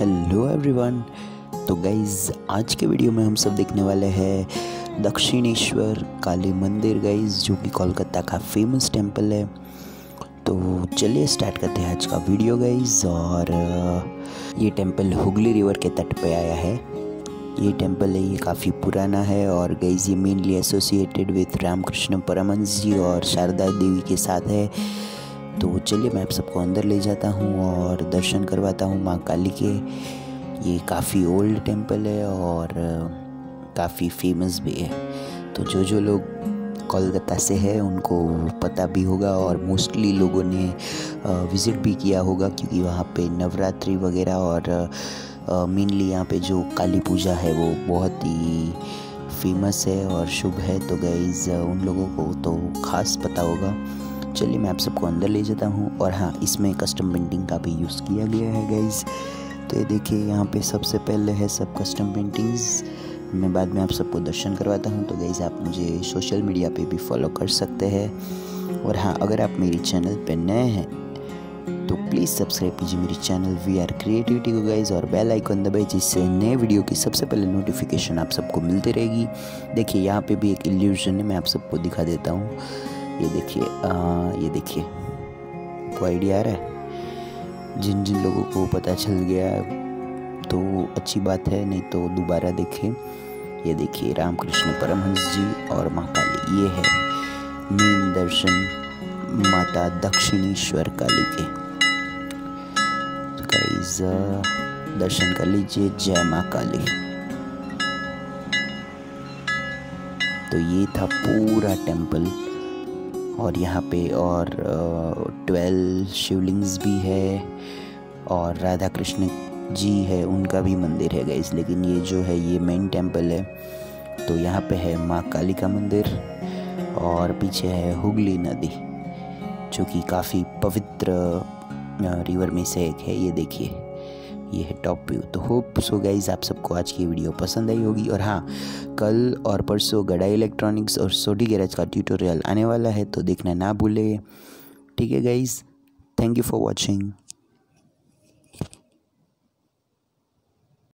Hello everyone. तो guys आज के वीडियो में हम सब देखने वाले हैं दक्षिणेश्वर काली मंदिर गाइज़, जो कि कोलकाता का फेमस टेंपल है। तो चलिए स्टार्ट करते हैं आज का वीडियो गाइज़। और ये टेंपल हुगली रिवर के तट पे आया है। ये टेंपल है, ये काफ़ी पुराना है और गाइज़ ये mainly associated with Ramakrishna Paramhansa ji और शारदा देवी के साथ है। तो चलिए मैं आप सबको अंदर ले जाता हूँ और दर्शन करवाता हूँ माँ काली के। ये काफ़ी ओल्ड टेंपल है और काफ़ी फेमस भी है। तो जो लोग कोलकाता से है उनको पता भी होगा और मोस्टली लोगों ने विज़िट भी किया होगा, क्योंकि वहाँ पे नवरात्रि वगैरह और मेनली यहाँ पे जो काली पूजा है वो बहुत ही फेमस है और शुभ है। तो गाइज़ उन लोगों को तो ख़ास पता होगा। चलिए मैं आप सबको अंदर ले जाता हूँ। और हाँ, इसमें कस्टम पेंटिंग का भी यूज़ किया गया है गाइज़। तो ये देखिए, यहाँ पे सबसे पहले है सब कस्टम पेंटिंग्स। मैं बाद में आप सबको दर्शन करवाता हूँ। तो गाइज़ आप मुझे सोशल मीडिया पे भी फॉलो कर सकते हैं। और हाँ, अगर आप मेरी चैनल पे नए हैं तो प्लीज़ सब्सक्राइब कीजिए मेरी चैनल वी आर क्रिएटिविटी को गाइज़, और बेल आइकन दबाइए, जिससे नए वीडियो की सबसे पहले नोटिफिकेशन आप सबको मिलती रहेगी। देखिए यहाँ पे भी एक इल्यूजन है, मैं आप सबको दिखा देता हूँ। ये देखिए को आइडिया आ रहा है। जिन लोगों को पता चल गया तो अच्छी बात है, नहीं तो दोबारा देखें। ये देखिए रामकृष्ण परमहंस जी और माँ काली, ये है मेन दर्शन माता दक्षिणेश्वर काली के। तो गाइस दर्शन कर लीजिए, जय माँ काली। तो ये था पूरा टेंपल और यहाँ पे और 12 शिवलिंग्स भी है और राधा कृष्ण जी है, उनका भी मंदिर है गाइस। लेकिन ये जो है ये मेन टेंपल है। तो यहाँ पे है माँ काली का मंदिर और पीछे है हुगली नदी, जो कि काफ़ी पवित्र रिवर में से एक है। ये देखिए, ये है टॉप व्यू। तो होप सो गाइज आप सबको आज की वीडियो पसंद आई होगी। और हाँ, कल और परसों गड़ा इलेक्ट्रॉनिक्स और सोडी गैरेज का ट्यूटोरियल आने वाला है, तो देखना ना भूले। ठीक है guys, thank you for watching.